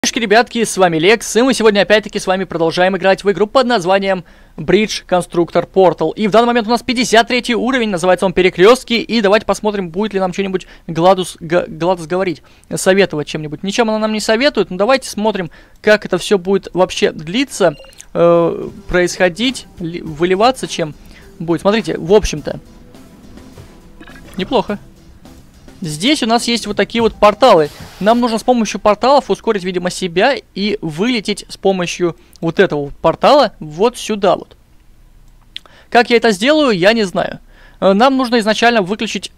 Ребятки, с вами Лекс, и мы сегодня опять-таки с вами продолжаем играть в игру под названием Bridge Constructor Portal. И в данный момент у нас 53 уровень, называется он Перекрестки, и давайте посмотрим, будет ли нам что-нибудь Гладус говорить, советовать чем-нибудь. Ничем она нам не советует, но давайте смотрим, как это все будет вообще длиться, происходить, выливаться, чем будет. Смотрите, в общем-то, неплохо. Здесь у нас есть вот такие вот порталы. Нам нужно с помощью порталов ускорить, видимо, себя и вылететь с помощью вот этого вот портала вот сюда вот. Как я это сделаю, я не знаю. Нам нужно изначально выключить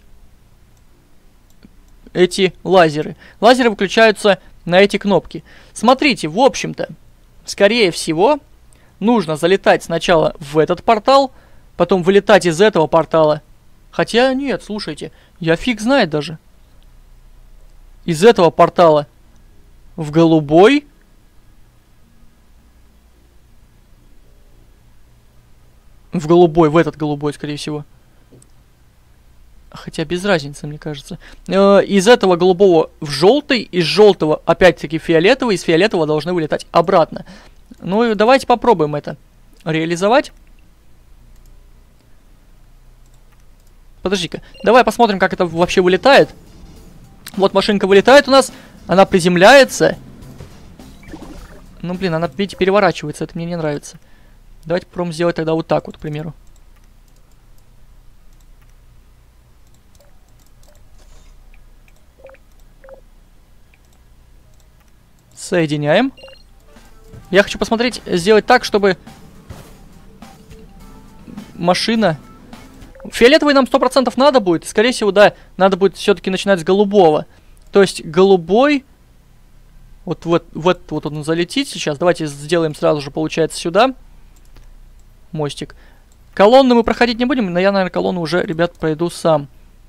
эти лазеры. Лазеры выключаются на эти кнопки. Смотрите, в общем-то, скорее всего, нужно залетать сначала в этот портал, потом вылетать из этого портала. Хотя, нет, слушайте, я фиг знает даже. Из этого портала в голубой. В этот голубой, скорее всего. Хотя без разницы, мне кажется. Из этого голубого в желтый, из желтого опять-таки фиолетовый, из фиолетового должны вылетать обратно. Ну и давайте попробуем это реализовать. Подожди-ка, давай посмотрим, как это вообще вылетает. Вот машинка вылетает у нас, она приземляется. Ну, блин, она, видите, переворачивается, это мне не нравится. Давайте попробуем сделать тогда вот так вот, к примеру. Соединяем. Я хочу посмотреть, сделать так, чтобы машина... Фиолетовый нам 100% надо будет. Скорее всего, да, надо будет все-таки начинать с голубого. То есть голубой... Вот он залетит сейчас. Давайте сделаем сразу же, получается, сюда. Мостик. Колонны мы проходить не будем, но я, наверное, колонну уже, ребят, пройду сам.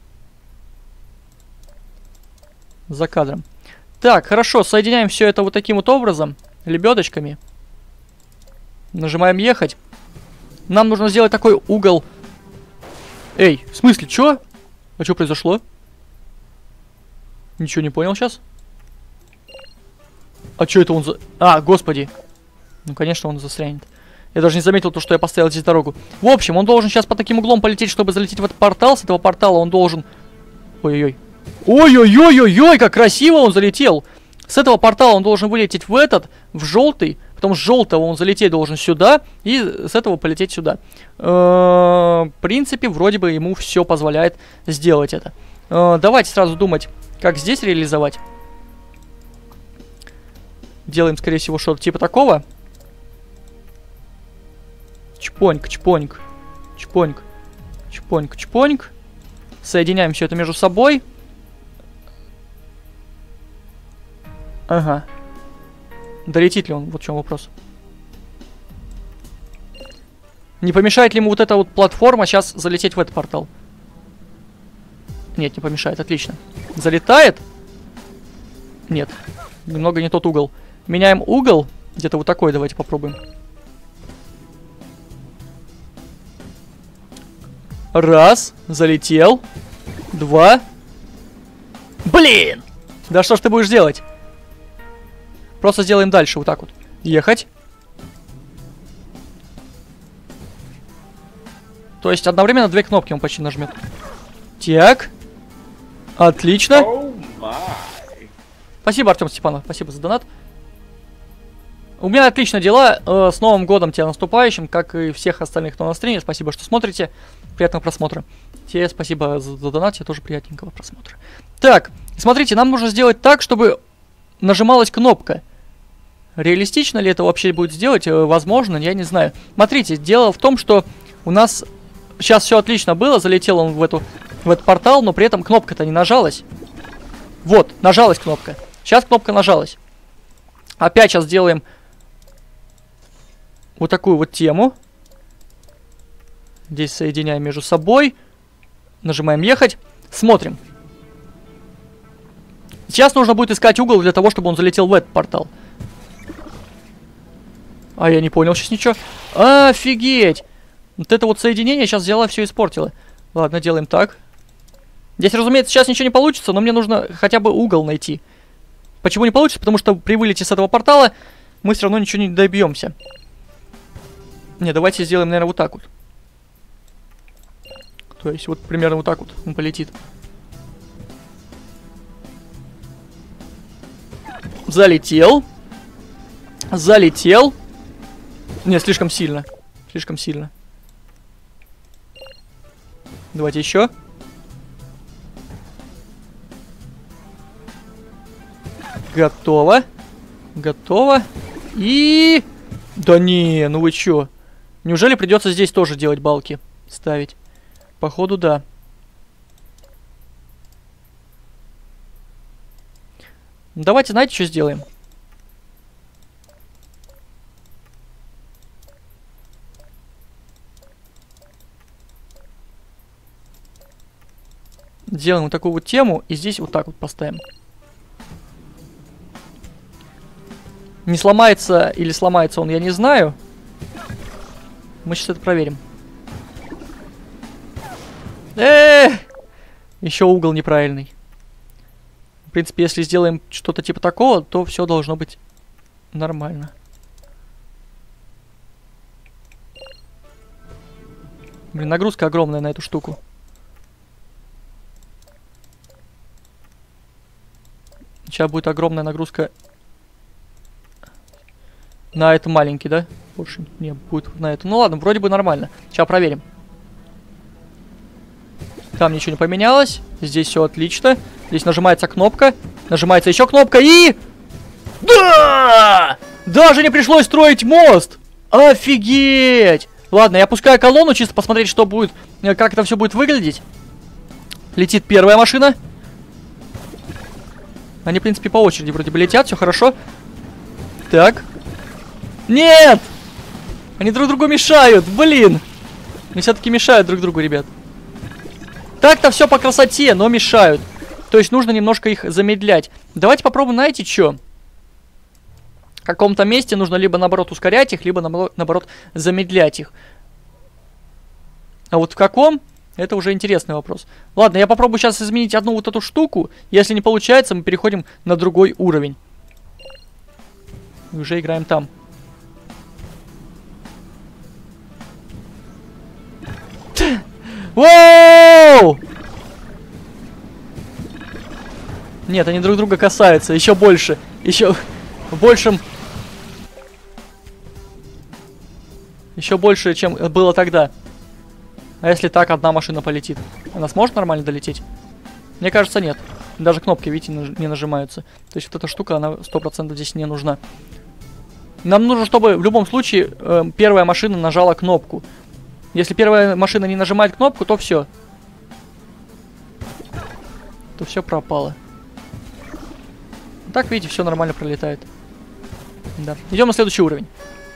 За кадром. Так, хорошо, соединяем все это вот таким вот образом. Лебедочками. Нажимаем ехать. Нам нужно сделать такой угол... Эй, в смысле, чё? А что произошло? Ничего не понял сейчас. А что это он за... А, господи. Ну, конечно, он застрянет. Я даже не заметил то, что я поставил здесь дорогу. В общем, он должен сейчас по таким углом полететь, чтобы залететь в этот портал. С этого портала он должен... Ой-ой-ой. Ой-ой-ой-ой-ой, как красиво он залетел. С этого портала он должен вылететь в этот, в желтый. Потом с желтого он залететь должен сюда. И с этого полететь сюда. В принципе, вроде бы ему все позволяет сделать это. Давайте сразу думать, как здесь реализовать. Делаем, скорее всего, что-то типа такого. Чпоньк, чпоньк. Чпоньк. Чпоньк, чпоньк. Соединяем все это между собой. Ага. Долетит ли он? Вот в чем вопрос. Не помешает ли ему вот эта вот платформа сейчас залететь в этот портал? Нет, не помешает. Отлично. Залетает? Нет. Немного не тот угол. Меняем угол. Где-то вот такой давайте попробуем. Раз. Залетел. Два. Блин! Да что ж ты будешь делать? Просто сделаем дальше, вот так вот. Ехать. То есть одновременно две кнопки он почти нажмет. Так. Отлично. Спасибо, Артем Степанов. Спасибо за донат. У меня отлично дела. С Новым годом тебя наступающим, как и всех остальных, кто на стриме. Спасибо, что смотрите. Приятного просмотра. Тебе спасибо за донат. Тебе тоже приятненького просмотра. Так, смотрите, нам нужно сделать так, чтобы нажималась кнопка. Реалистично ли это вообще будет сделать? Возможно, я не знаю. Смотрите, дело в том, что у нас сейчас все отлично было. Залетел он в этот портал, но при этом кнопка-то не нажалась. Вот, нажалась кнопка. Сейчас кнопка нажалась. Опять сейчас сделаем вот такую вот тему. Здесь соединяем между собой. Нажимаем ехать. Смотрим. Сейчас нужно будет искать угол для того, чтобы он залетел в этот портал. А я не понял сейчас ничего. Офигеть! Вот это вот соединение сейчас взяла, все испортила. Ладно, делаем так. Здесь, разумеется, сейчас ничего не получится, но мне нужно хотя бы угол найти. Почему не получится? Потому что при вылете с этого портала мы все равно ничего не добьемся. Не, давайте сделаем, наверное, вот так вот. То есть вот примерно вот так вот он полетит. Залетел. Залетел. Не, слишком сильно. Слишком сильно. Давайте еще. Готово. Готово. И... Да не, ну вы чё? Неужели придется здесь тоже делать балки? Ставить? Походу, да. Давайте, знаете, что сделаем? Делаем вот такую вот тему и здесь вот так вот поставим. Не сломается или сломается он, я не знаю. Мы сейчас это проверим. Еще угол неправильный. В принципе, если сделаем что-то типа такого, то все должно быть нормально. Блин, нагрузка огромная на эту штуку. Сейчас будет огромная нагрузка на это маленький, да? Больше не будет на это. Ну ладно, вроде бы нормально. Сейчас проверим. Там ничего не поменялось. Здесь все отлично. Здесь нажимается кнопка. Нажимается еще кнопка и... Да! Даже не пришлось строить мост! Офигеть! Ладно, я опускаю колонну, чисто посмотреть, что будет, как это все будет выглядеть. Летит первая машина. Они, в принципе, по очереди вроде бы летят, все хорошо. Так. Нет! Они друг другу мешают, блин! Они все-таки мешают друг другу, ребят. Так-то все по красоте, но мешают. То есть нужно немножко их замедлять. Давайте попробуем, знаете, что? В каком-то месте нужно либо, наоборот, ускорять их, либо, наоборот, замедлять их. А вот в каком? Это уже интересный вопрос. Ладно, я попробую сейчас изменить одну вот эту штуку. Если не получается, мы переходим на другой уровень. И уже играем там. Воу! Нет, они друг друга касаются. Еще больше. Еще большим. Еще больше, чем было тогда. А если так, одна машина полетит? Она сможет нормально долететь? Мне кажется, нет. Даже кнопки, видите, не нажимаются. То есть вот эта штука, она 100% здесь не нужна. Нам нужно, чтобы в любом случае первая машина нажала кнопку. Если первая машина не нажимает кнопку, то все. То все пропало. Так, видите, все нормально пролетает. Да. Идем на следующий уровень.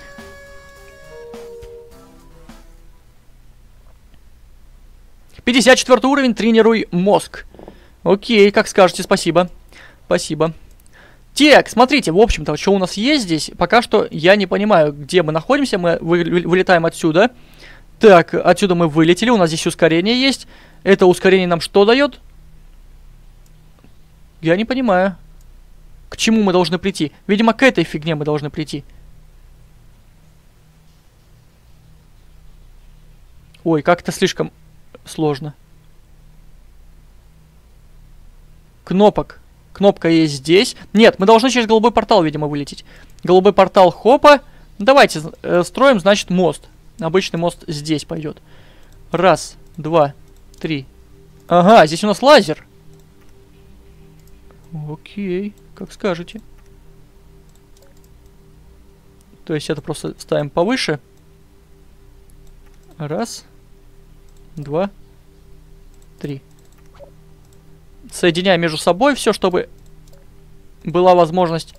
«54 уровень, тренируй мозг». Окей, как скажете, спасибо. Спасибо. Так, смотрите, в общем-то, что у нас есть здесь, пока что я не понимаю, где мы находимся. Мы вылетаем отсюда. Так, отсюда мы вылетели, у нас здесь ускорение есть. Это ускорение нам что дает? Я не понимаю. К чему мы должны прийти? Видимо, к этой фигне мы должны прийти. Ой, как-то слишком сложно. Кнопок. Кнопка есть здесь. Нет, мы должны через голубой портал, видимо, вылететь. Голубой портал, хопа. Давайте строим, значит, мост. Обычный мост здесь пойдет. Раз, два, три. Ага, здесь у нас лазер. Окей, как скажете. То есть это просто ставим повыше. Раз, два, три. Соединяем между собой все, чтобы была возможность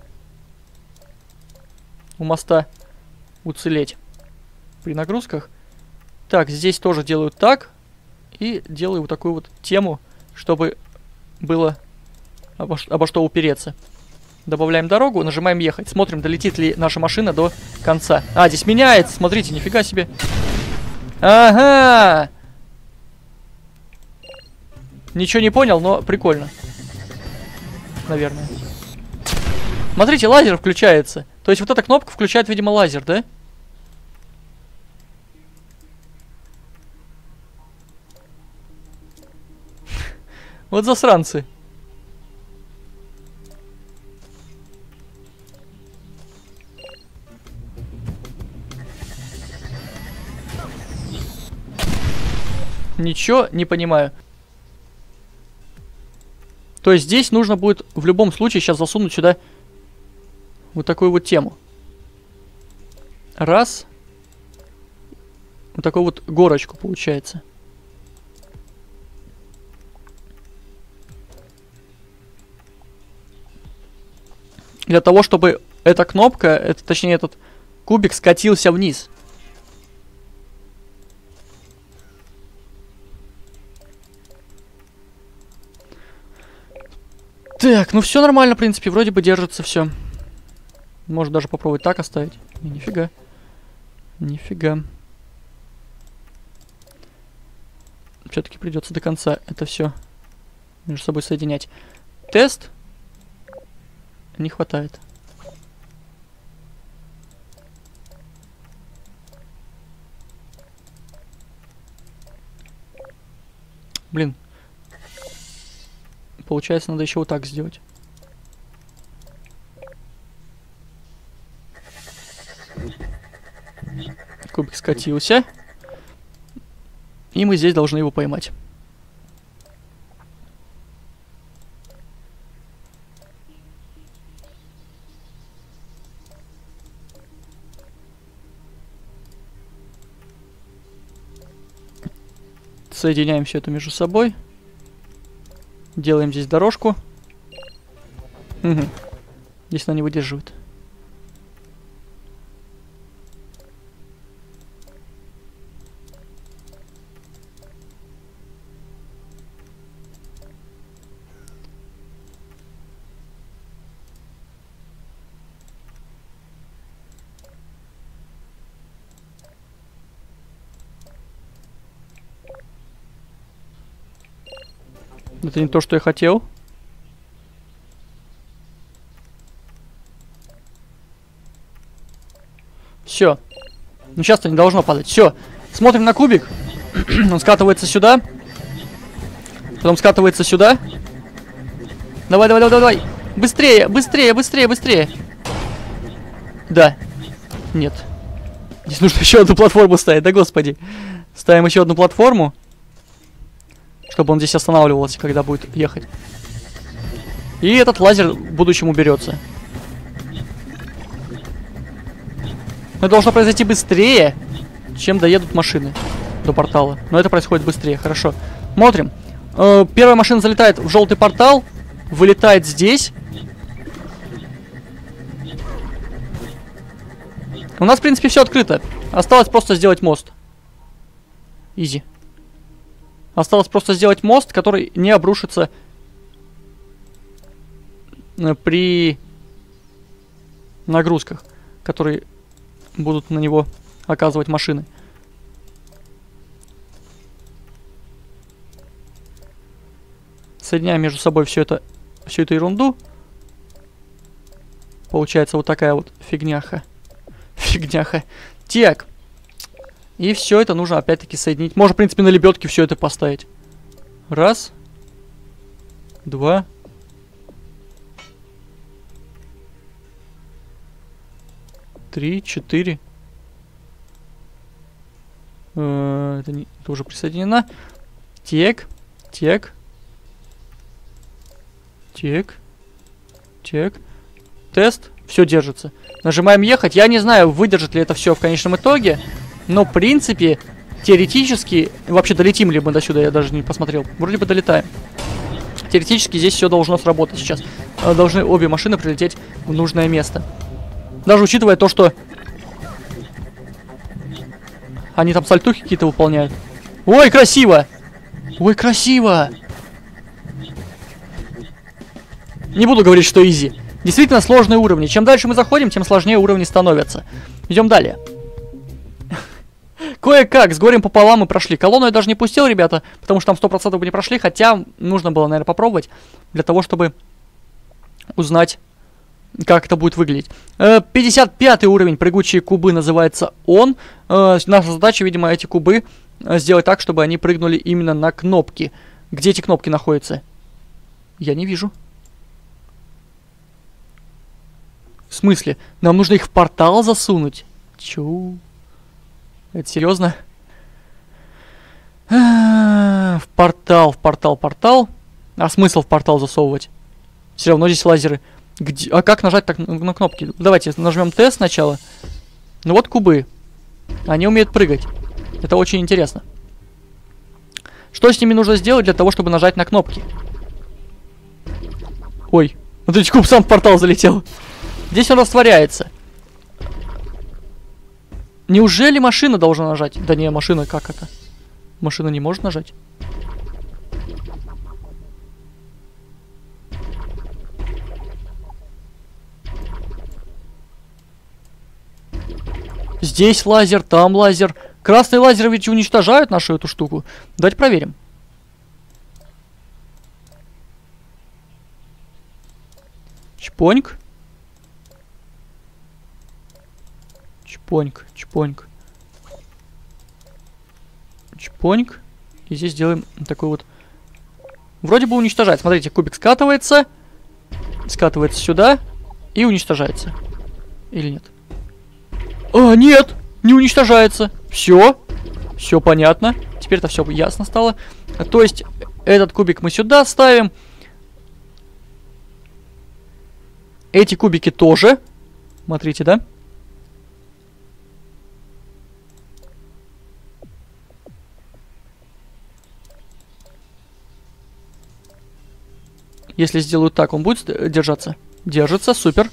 у моста уцелеть при нагрузках. Так, здесь тоже делаю так. И делаю вот такую вот тему, чтобы было обо что упереться. Добавляем дорогу, нажимаем ехать. Смотрим, долетит ли наша машина до конца. А, здесь меняется, смотрите, нифига себе. Ага! Ничего не понял, но прикольно. Наверное. Смотрите, лазер включается. То есть вот эта кнопка включает, видимо, лазер, да? Вот засранцы. Ничего не понимаю. То есть здесь нужно будет в любом случае сейчас засунуть сюда вот такую вот тему. Раз. Вот такую вот горочку получается. Для того, чтобы эта кнопка, точнее этот кубик скатился вниз. Так, ну все нормально, в принципе, вроде бы держится все. Может даже попробовать так оставить. Нифига. Нифига. Все-таки придется до конца это все между собой соединять. Тест. Не хватает. Блин. Получается, надо еще вот так сделать. Кубик скатился. И мы здесь должны его поймать. Соединяем все это между собой. Делаем здесь дорожку. Угу. Здесь она не выдерживает. Это не то, что я хотел. Все. Ну сейчас-то не должно падать. Все. Смотрим на кубик. Он скатывается сюда. Потом скатывается сюда. Давай, давай, давай, давай. Быстрее, быстрее, быстрее, быстрее. Да. Нет. Здесь нужно еще одну платформу ставить, да господи. Ставим еще одну платформу. Чтобы он здесь останавливался, когда будет ехать. И этот лазер в будущем уберется. Это должно произойти быстрее, чем доедут машины до портала. Но это происходит быстрее, хорошо. Смотрим. Первая машина залетает в желтый портал. Вылетает здесь. У нас, в принципе, все открыто. Осталось просто сделать мост. Изи. Осталось просто сделать мост, который не обрушится при нагрузках, которые будут на него оказывать машины. Соединяем между собой всю эту ерунду. Получается вот такая вот фигняха. Фигняха. Так. И все это нужно опять-таки соединить. Можно, в принципе, на лебедке все это поставить. Раз. Два. Три, четыре. Это уже присоединено. Так. Так. Так. Так. Тест. Все держится. Нажимаем ехать. Я не знаю, выдержит ли это все в конечном итоге. Но, в принципе, теоретически... Вообще, долетим ли мы до сюда, я даже не посмотрел. Вроде бы долетаем. Теоретически здесь все должно сработать сейчас. Должны обе машины прилететь в нужное место. Даже учитывая то, что... Они там сальтухи какие-то выполняют. Ой, красиво! Ой, красиво! Не буду говорить, что изи. Действительно сложные уровни. Чем дальше мы заходим, тем сложнее уровни становятся. Идем далее. Кое-как, с горем пополам мы прошли. Колонну я даже не пустил, ребята, потому что там 100% бы не прошли, хотя нужно было, наверное, попробовать, для того, чтобы узнать, как это будет выглядеть. 55 уровень, прыгучие кубы, называется он. Наша задача, видимо, эти кубы сделать так, чтобы они прыгнули именно на кнопки. Где эти кнопки находятся? Я не вижу. В смысле? Нам нужно их в портал засунуть? Чё? Это серьезно? В портал. А смысл в портал засовывать? Все равно здесь лазеры. Где? А как нажать так на кнопки? Давайте нажмем Т сначала. Ну вот кубы. Они умеют прыгать. Это очень интересно. Что с ними нужно сделать для того, чтобы нажать на кнопки? Ой, вот этот куб сам в портал залетел. Здесь он растворяется. Неужели машина должна нажать? Да не, машина как это? Машина не может нажать. Здесь лазер, там лазер. Красные лазеры ведь уничтожают нашу эту штуку. Давайте проверим. Чпоньк. Чпоньк, чпоньк. Чпоньк. И здесь делаем такой вот... Вроде бы уничтожает. Смотрите, кубик скатывается. Скатывается сюда. И уничтожается. Или нет? А, нет! Не уничтожается. Все. Все понятно. Теперь это все ясно стало. То есть, этот кубик мы сюда ставим. Эти кубики тоже. Смотрите, да? Если сделаю так, он будет держаться? Держится, супер.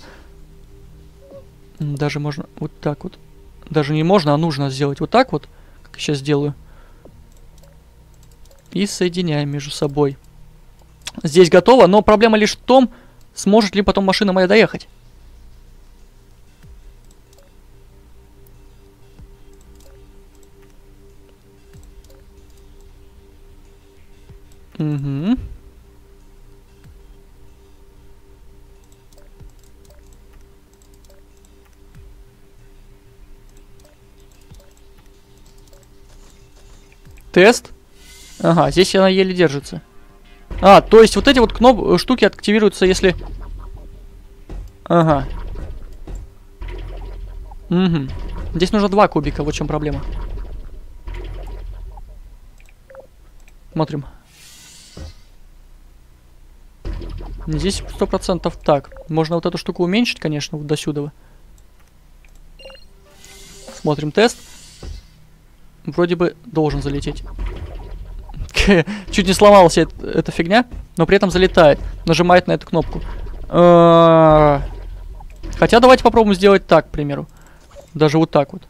Даже можно вот так вот. Даже не можно, а нужно сделать вот так вот, как я сейчас сделаю. И соединяем между собой. Здесь готово, но проблема лишь в том, сможет ли потом машина моя доехать. Угу. Тест. Ага, здесь она еле держится. А, то есть вот эти вот штуки активируются, если... Ага. Угу. Здесь нужно 2 кубика, вот в чем проблема. Смотрим. Здесь 100% так. Можно вот эту штуку уменьшить, конечно, вот до сюда. Смотрим тест. Вроде бы должен залететь. Чуть не сломалась эта фигня, но при этом залетает. Нажимает на эту кнопку. Хотя давайте попробуем сделать так, к примеру. Даже вот так вот.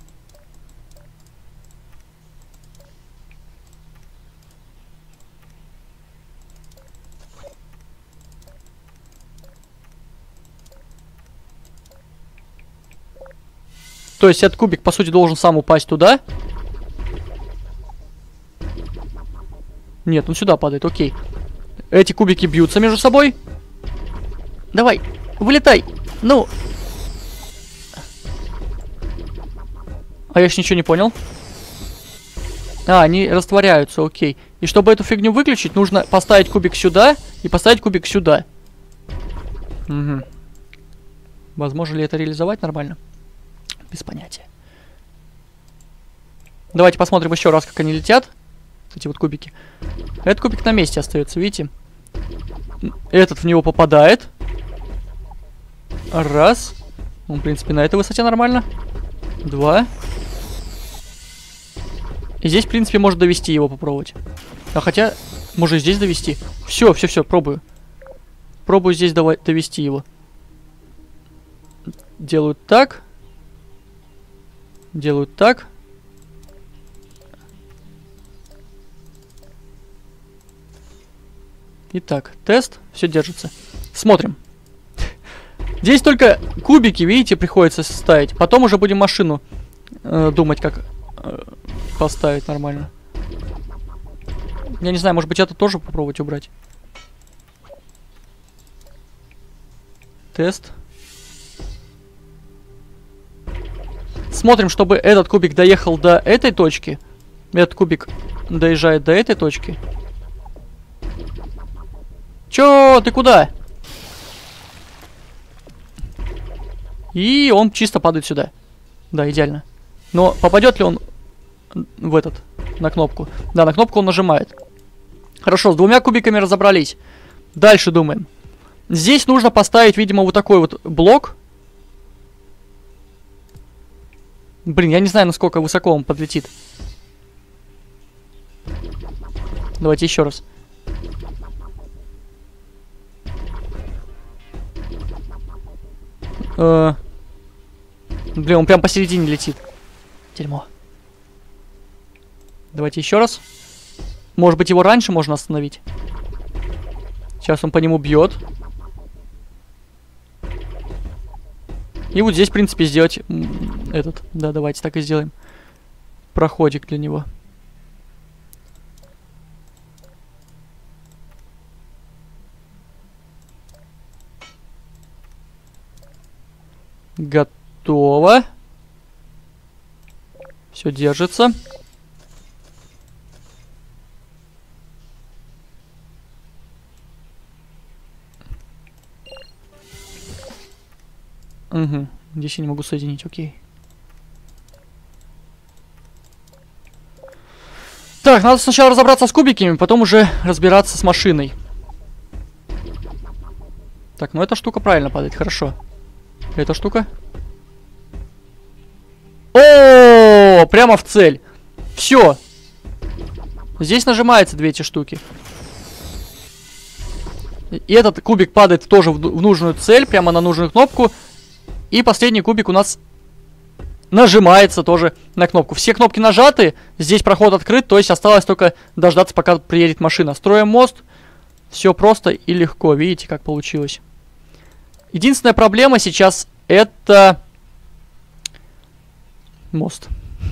То есть этот кубик, по сути, должен сам упасть туда. Нет, он сюда падает, окей. Эти кубики бьются между собой. Давай, вылетай. Ну. А я еще ничего не понял. А, они растворяются, окей. И чтобы эту фигню выключить, нужно поставить кубик сюда и поставить кубик сюда. Угу. Возможно ли это реализовать нормально? Без понятия. Давайте посмотрим еще раз, как они летят. Эти вот кубики. Этот кубик на месте остается, видите? Этот в него попадает. Раз. Он, в принципе, на этой высоте нормально. 2. И здесь, в принципе, можно довести его, попробовать. А хотя, может, здесь довести. Все, пробую. Пробую здесь довести его. Делают так. Делают так. Итак, тест. Все держится. Смотрим. Здесь только кубики, видите, приходится ставить. Потом уже будем машину думать, как поставить нормально. Я не знаю, может быть, это тоже попробовать убрать. Тест. Смотрим, чтобы этот кубик доехал до этой точки. Этот кубик доезжает до этой точки. Чё? Ты куда? И он чисто падает сюда. Да, идеально. Но попадет ли он в этот, на кнопку? Да, на кнопку он нажимает. Хорошо, с двумя кубиками разобрались. Дальше думаем. Здесь нужно поставить, видимо, вот такой вот блок. Блин, я не знаю, насколько высоко он подлетит. Давайте еще раз. Блин, он прям посередине летит. Дерьмо. Давайте еще раз. Может быть, его раньше можно остановить? Сейчас он по нему бьет. И вот здесь, в принципе, сделать этот. Да, давайте так и сделаем. Проходик для него. Готово. Все держится. Угу. Здесь я не могу соединить, окей. Так, надо сначала разобраться с кубиками, потом уже разбираться с машиной. Так, ну эта штука правильно падает, хорошо. Эта штука. О, прямо в цель. Все. Здесь нажимается две эти штуки. И этот кубик падает тоже в нужную цель, прямо на нужную кнопку. И последний кубик у нас нажимается тоже на кнопку. Все кнопки нажаты, здесь проход открыт, то есть осталось только дождаться, пока приедет машина. Строим мост. Все просто и легко. Видите, как получилось. Единственная проблема сейчас это мост.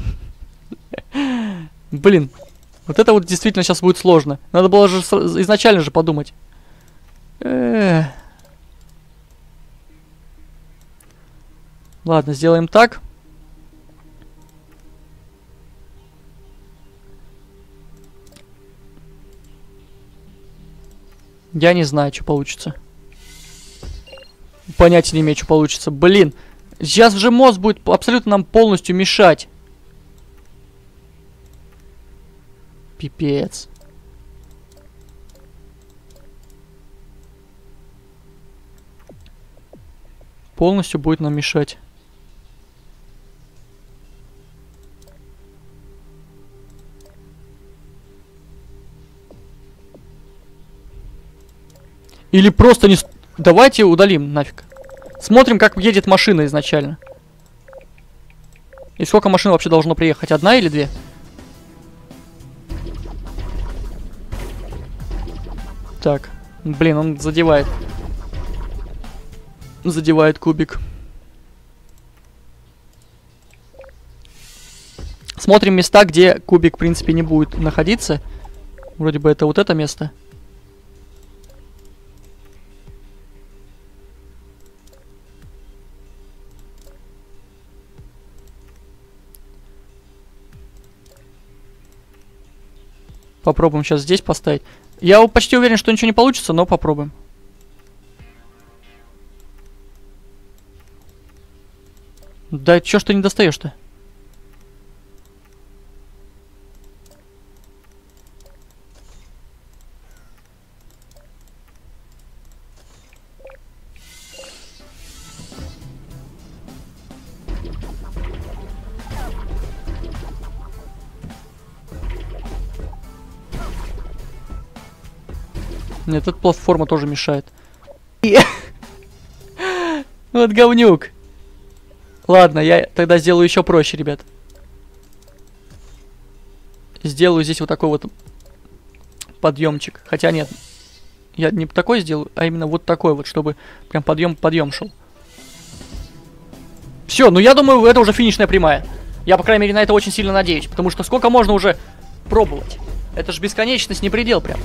Блин, вот это вот действительно сейчас будет сложно. Надо было же изначально же подумать. Ладно, сделаем так. Я не знаю, что получится. Понятия не имею, что получится. Блин, сейчас же мост будет абсолютно нам полностью мешать. Пипец. Полностью будет нам мешать. Или просто не... Давайте удалим нафиг. Смотрим, как едет машина изначально. И сколько машин вообще должно приехать? Одна или две? Так. Блин, он задевает. Задевает кубик. Смотрим места, где кубик, в принципе, не будет находиться. Вроде бы это вот это место. Попробуем сейчас здесь поставить. Я почти уверен, что ничего не получится, но попробуем. Да чё ж ты не достаешь-то? Нет, эта платформа тоже мешает. Вот говнюк. Ладно, я тогда сделаю еще проще, ребят. Сделаю здесь вот такой вот подъемчик. Хотя нет, я не такой сделаю, а именно вот такой вот, чтобы прям подъем шел. Все, ну я думаю, это уже финишная прямая. Я, по крайней мере, на это очень сильно надеюсь. Потому что сколько можно уже пробовать? Это же бесконечность, не предел прям.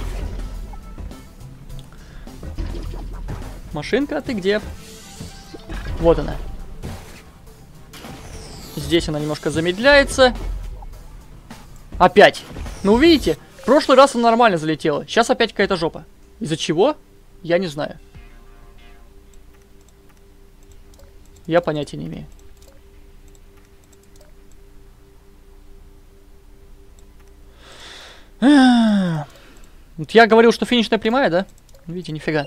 Машинка, ты где? Вот она. Здесь она немножко замедляется. Опять. Ну, видите, в прошлый раз она нормально залетела. Сейчас опять какая-то жопа. Из-за чего? Я не знаю. Я понятия не имею. Вот я говорил, что финишная прямая, да? Видите, нифига.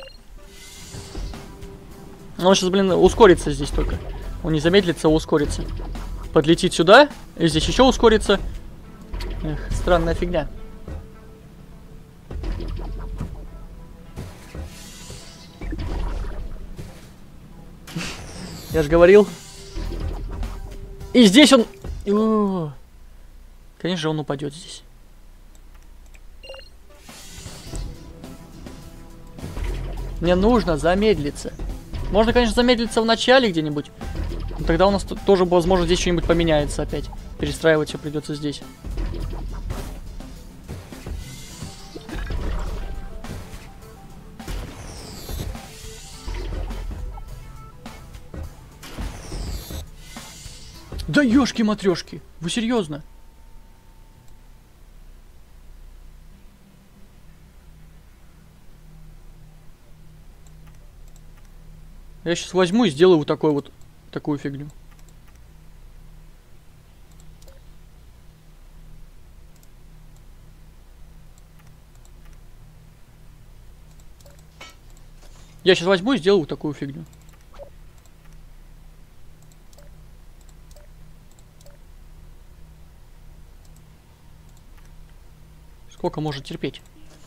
Он сейчас, блин, ускорится здесь только. Он не замедлится, а ускорится. Подлетит сюда, и здесь еще ускорится. Эх, странная фигня. Я же говорил. И здесь он... О, конечно же, он упадет здесь. Мне нужно замедлиться. Можно, конечно, замедлиться в начале где-нибудь. Но тогда у нас тоже, возможно, здесь что-нибудь поменяется опять. Перестраивать все придется здесь. Да ёшки-матрёшки, вы серьезно? Я сейчас возьму и сделаю вот такой вот, такую фигню. Я сейчас возьму и сделаю вот такую фигню. Сколько может терпеть?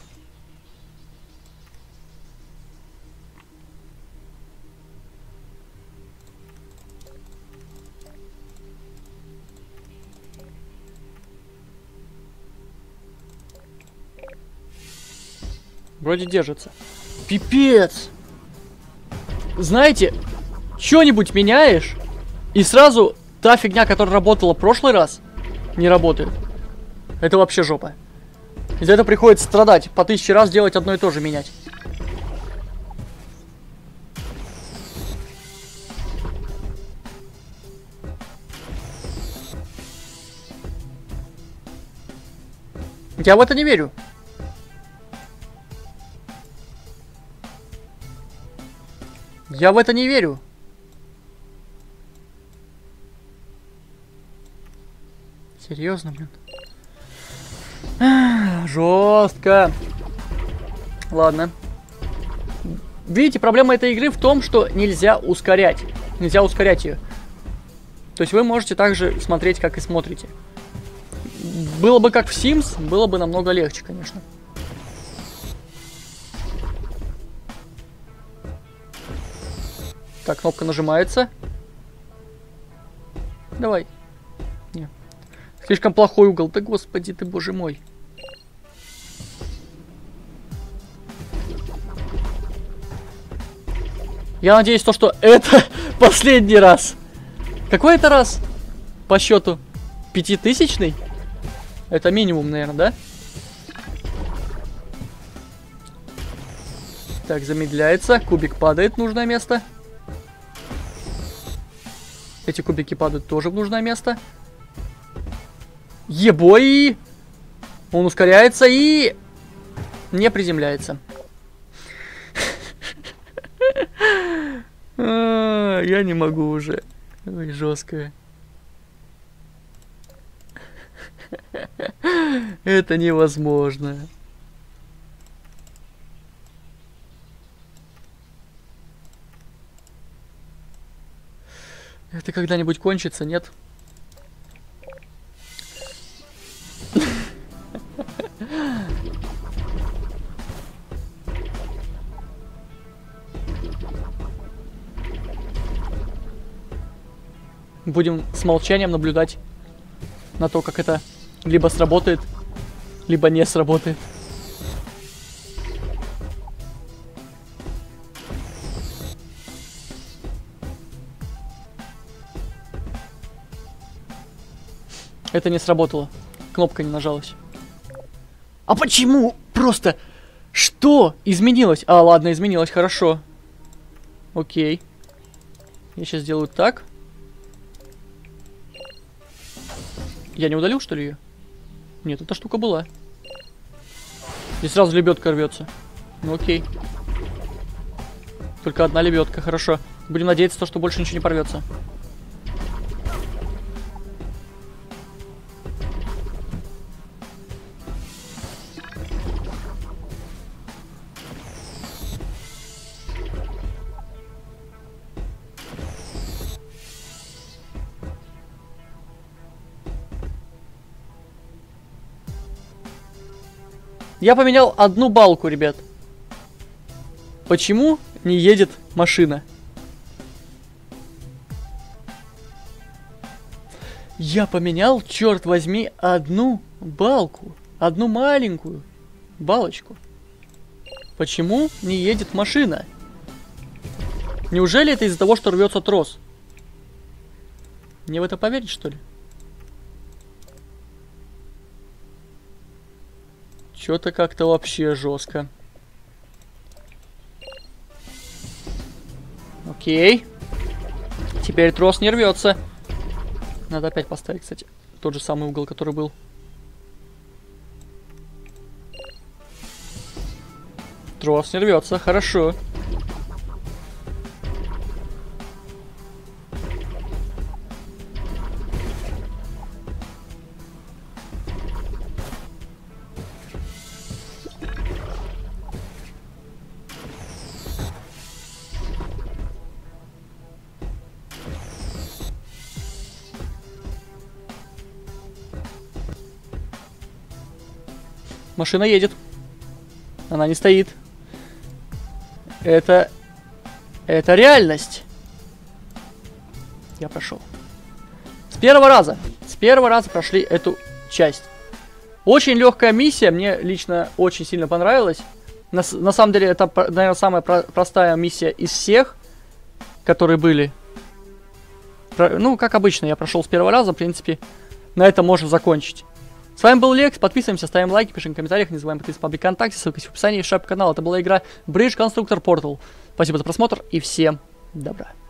Вроде держится. Пипец! Знаете, что-нибудь меняешь, и сразу та фигня, которая работала в прошлый раз, не работает. Это вообще жопа. Из-за этого приходится страдать, по 1000 раз делать одно и то же, менять. Я в это не верю. Я в это не верю. Серьезно, блин. Жестко. Ладно. Видите, проблема этой игры в том, что нельзя ускорять. Нельзя ускорять ее. То есть вы можете также смотреть, как и смотрите. Было бы как в Sims, было бы намного легче, конечно. Так, кнопка нажимается. Давай. Не. Слишком плохой угол. Да господи ты, боже мой. Я надеюсь, то, что это последний раз. Какой это раз? По счету 5000-ный? Это минимум, наверное, да? Так, замедляется. Кубик падает в нужное место. Эти кубики падают тоже в нужное место. Ебой! Он ускоряется и... не приземляется. Я не могу уже. Ой, жесткое. Это невозможно. Это когда-нибудь кончится, нет? Будем с молчанием наблюдать на то, как это либо сработает, либо не сработает. Это не сработало. Кнопка не нажалась. А почему? Просто... Что изменилось? А, ладно, изменилось, хорошо. Окей. Я сейчас сделаю так. Я не удалил, что ли, ее? Нет, эта штука была. Здесь сразу лебедка рвется. Ну окей. Только одна лебедка, хорошо. Будем надеяться, что больше ничего не порвется. Я поменял одну балку, ребят. Почему не едет машина? Я поменял, черт возьми, одну балку. Одну маленькую балочку. Почему не едет машина? Неужели это из-за того, что рвется трос? Мне в это поверить, что ли? Что-то как-то вообще жестко. Окей. Теперь трос не рвется. Надо опять поставить, кстати, тот же самый угол, который был. Трос не рвется, хорошо. Машина едет. Она не стоит. Это реальность. Я прошел. С первого раза. С первого раза прошли эту часть. Очень легкая миссия. Мне лично очень сильно понравилась. На самом деле, это, наверное, самая простая миссия из всех, которые были. Ну, как обычно, я прошел с первого раза. В принципе, на этом можно закончить. С вами был Лекс, подписываемся, ставим лайки, пишем в комментариях, не забываем подписываться в ВКонтакте, ссылка есть в описании и в шапке канала. Это была игра Bridge Constructor Portal. Спасибо за просмотр и всем добра.